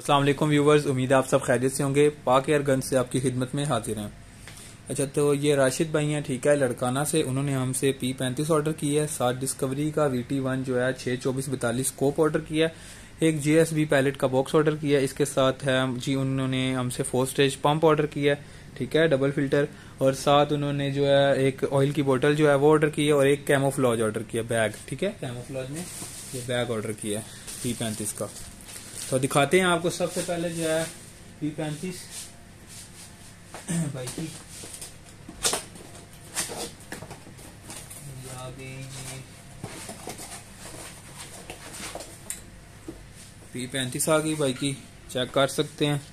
अस्सलाम वालेकुम व्यूवर्स, उम्मीद है आप सब खैरियत से होंगे। पाक एयर गन से आपकी खिदमत में हाजिर हैं। अच्छा, तो ये राशिद भाई हैं, ठीक है, लड़काना से। उन्होंने हमसे P35 ऑर्डर किया है, साथ डिस्कवरी का VT1 जो है 62442 स्कोप ऑर्डर किया है, एक JSB पैलेट का बॉक्स ऑर्डर किया है। इसके साथ है जी उन्होंने हमसे 4 स्टेज पंप ऑर्डर किया है, ठीक है, डबल फिल्टर। और साथ उन्होंने जो है एक ऑयल की बोतल जो है वो ऑर्डर की है और एक कैमोफ्लॉज ऑर्डर किया, बैग, ठीक है, कैमोफ्लॉज में ये बैग ऑर्डर किया है P35 का। तो दिखाते हैं आपको। सबसे पहले जो है P35 भाई की आ गई P35 आ गई भाई की, चेक कर सकते हैं।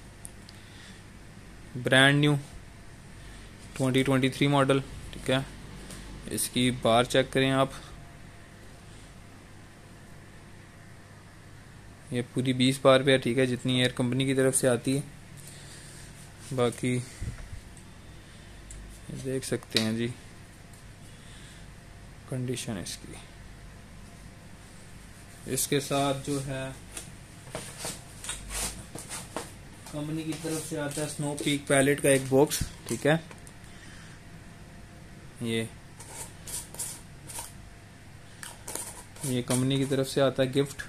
ब्रांड न्यू 2023 मॉडल, ठीक है। इसकी बार चेक करें आप, ये पूरी 20 बार पे है, ठीक है, जितनी एयर कंपनी की तरफ से आती है। बाकी देख सकते हैं जी कंडीशन इसकी। इसके साथ जो है कंपनी की तरफ से आता है स्नो पीक पैलेट का एक बॉक्स, ठीक है। ये कंपनी की तरफ से आता है गिफ्ट।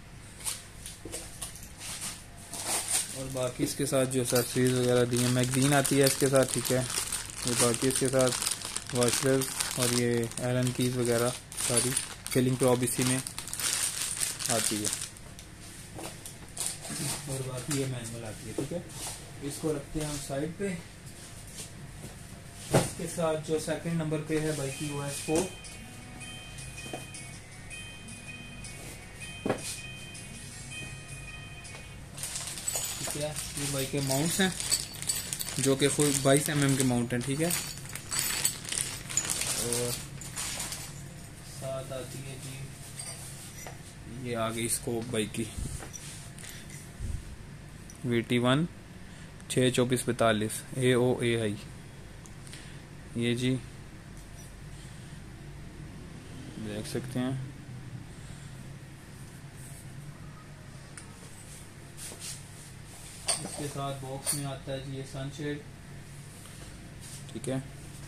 और बाकी इसके साथ जो एक्सेसरीज वगैरह दी है, मैगजीन आती है इसके साथ, ठीक है। ये बाकी इसके साथ वॉशर और ये एलन कीज वगैरह सारी फिलिंग प्रॉब इसी में आती है। और बाकी ये मैनुअल आती है, ठीक है। इसको रखते हैं हम साइड पे। इसके साथ जो सेकंड नंबर पे है भाई की वो है स्कोप, ठीक है। ये भाई के माउंट्स हैं जो कि फुल 22 mm के माउंट हैं, ठीक है। और साथ आती है जी ये आ गई स्कोप भाई की VT1 62442 AOAI, ये जी देख सकते हैं। इसके साथ बॉक्स में आता है जी ये सनशेड, ठीक है।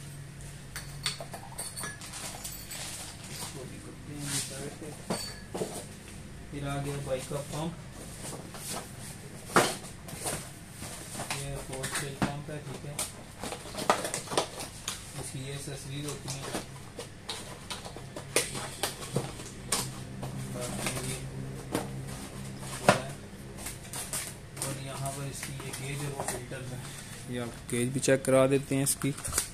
इसको भी करते हैं साइड पे। फिर आ गया बाइक का पंप, ये 4 स्टेज पंप है, ठीक है। इसकी ये एक्सेसरीज होती है। और यहाँ पर इसकी ये गेज है वो फिल्टर है, ये आप गेज भी चेक करा देते हैं इसकी,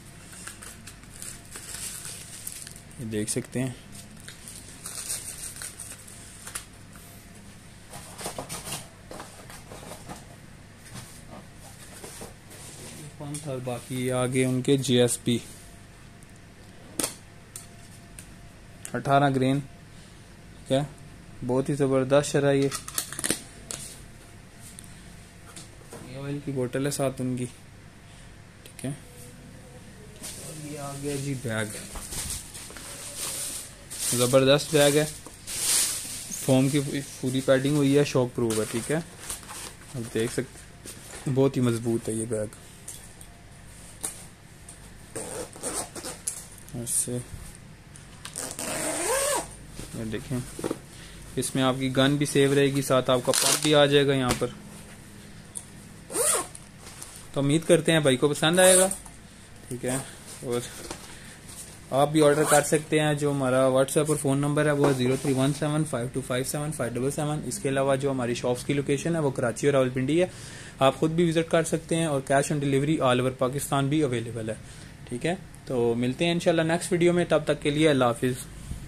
ये देख सकते हैं। पंप और बाकी आगे उनके GSP 18 ग्रेन, ठीक है, बहुत ही जबरदस्त शरा। ये ऑयल की बोतल है साथ उनकी, ठीक है। और ये आ गया जी बैग, जबरदस्त बैग है, फोम की पूरी पैडिंग हुई है, शॉक प्रूफ है, ठीक है। आप देख सकते बहुत ही मजबूत है ये बैग। ऐसे ये देखें, इसमें आपकी गन भी सेव रहेगी, साथ आपका पंप भी आ जाएगा यहाँ पर। तो उम्मीद करते हैं भाई को पसंद आएगा, ठीक है। और आप भी ऑर्डर कर सकते हैं। जो हमारा व्हाट्सएप और फ़ोन नंबर है वो है 03175257 इसके अलावा जो हमारी शॉप्स की लोकेशन है वो कराची और रावलपिंडी है। आप खुद भी विजिट कर सकते हैं और cash on delivery all over Pakistan भी अवेलेबल है, ठीक है। तो मिलते हैं इंशाल्लाह नेक्स्ट वीडियो में, तब तक के लिए अल्लाह हाफिज़।